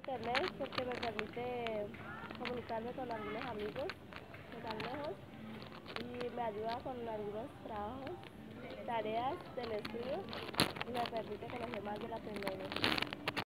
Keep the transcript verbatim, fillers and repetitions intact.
internet porque me permite comunicarme con algunos amigos que están lejos y me ayuda con algunos trabajos, tareas del estudio y me permite conocer más de la tecnología.